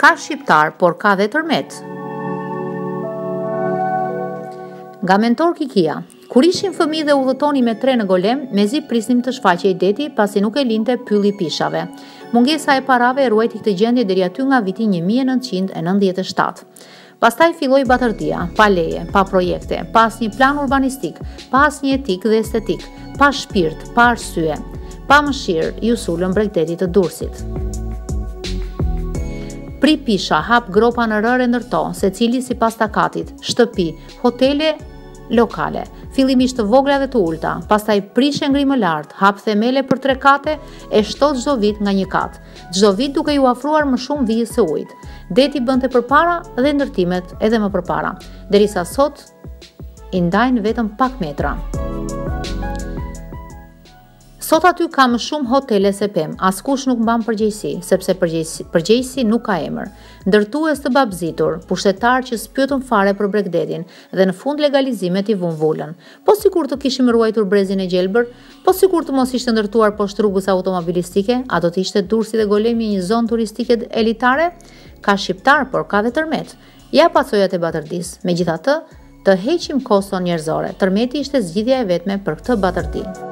Ka shqiptar, por ka dhe tërmet. Nga mentor Kikia. Kur ishim fëmijë dhe udhëtoni me tre në Golem, mezi prisnim të shfaqej deti pasi nuk e linte pylli pishave. Mungesa e parave e ruajti këtë gjendje deri aty nga viti 1997. Pastaj filloi batërtia, pa leje, pa projekte, pa asnjë plan urbanistik, pa asnjë etik dhe estetik, pa shpirt, pa arsye, pa mëshirë, ju sulën bregdetit të Durrësit. Pri pisha, hap gropa në rërë e ndërto, secili sipas takatit, shtëpi, hotele, lokale, fillimisht të vogla dhe të ulta, pastaj prishe ngri më lart, hap themele për 3 kate e shtot çdo vit nga 1 kat. Çdo vit duke ju afruar më shumë vijës së ujit. Deti bënte përpara dhe ndërtimet edhe më përpara, derisa sot i ndajnë vetëm pak metra. Sot aty ka më shumë hotele se pemë, askush nuk mban përgjegjësi, sepse përgjegjësi nuk ka emër. Ndërtues të babzitur, pushtetar që spyetën fare për bregdetin dhe në fund legalizimet i vun vulën. Po sikur të kishim ruajtur brezin e gjelbër, po sikur të mos ishte ndërtuar poshtë rrugës automobilistike, a do të ishte Durrësi dhe Golemi një zonë turistike elitare? Ka shqiptar, por ka dhe tërmet. Ja pasojat e batërdis. Megjithatë, të heqim koston njerëzore. Tërmeti ishte zgjidhja e vetme për këtë batërdi.